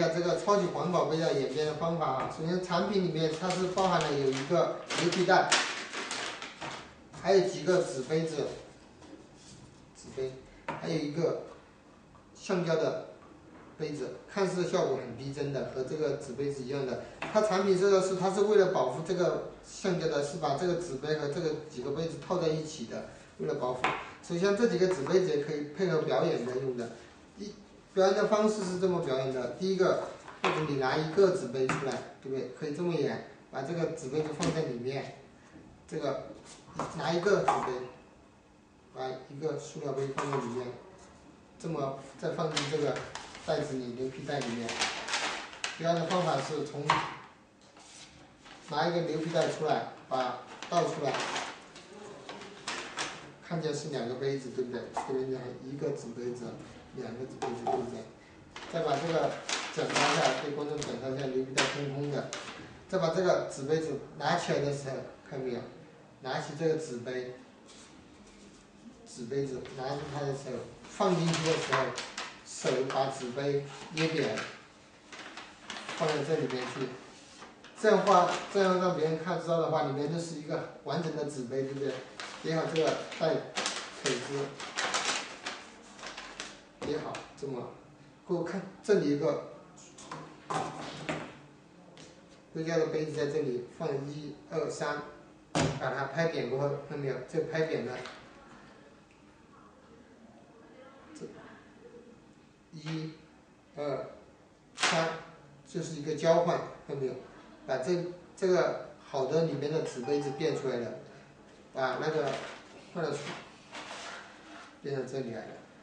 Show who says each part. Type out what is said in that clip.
Speaker 1: 下这个超级环保杯的演变的方法啊。首先，产品里面它是包含了有一个牛皮袋，还有几个纸杯子，还有一个橡胶的杯子，看似效果很逼真的，和这个纸杯子一样的。它产品这个是它是为了保护这个橡胶的，是把这个纸杯和这个几个杯子套在一起的，为了保护。首先这几个纸杯子也可以配合表演的用的。表演的方式是这么表演的：第一个，或者你拿一个纸杯出来，对不对？可以这么演，把这个纸杯子放在里面，这个拿一个纸杯，把一个塑料杯放在里面，这么再放进这个袋子里，牛皮袋里面。表演的方法是从拿一个牛皮袋出来，把倒出来，看见是2个杯子，对不对？这边一个纸杯子，2个纸杯子，对不对？再把这个检查一下，对观众检查一下牛皮袋空空的。再把这个纸杯子拿起来的时候，看到没有？拿起这个纸杯子拿住它的时候，放进去的时候，手把纸杯捏扁，放在这里面去。这样让别人看知道的话，里面就是一个完整的纸杯，对不对？别好这个带腿子，别好这么。看这里一个硅胶的杯子在这里，放1、2、3，把它拍扁过后，看到没有？这拍扁了。1、2、3，就是一个交换，看到没有？把这个好的里面的纸杯子变出来了，把那个坏的变到这里来了。